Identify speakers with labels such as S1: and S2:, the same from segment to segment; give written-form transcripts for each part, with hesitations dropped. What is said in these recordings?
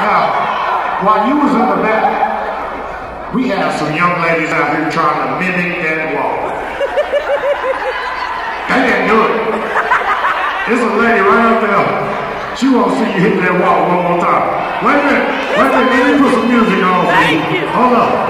S1: Now, while you was in the back, we have some young ladies out here trying to mimic that walk. They didn't do it. There's a lady right up there. She wants to see you hit that walk one more time. Wait a minute. Let me put some music on for you. Hold up.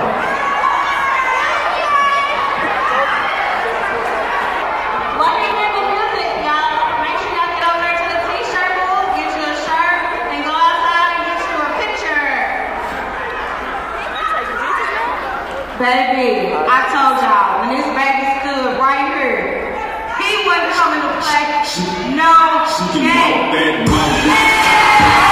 S2: Baby, I told y'all, when this baby stood right here, he wasn't coming to play no game.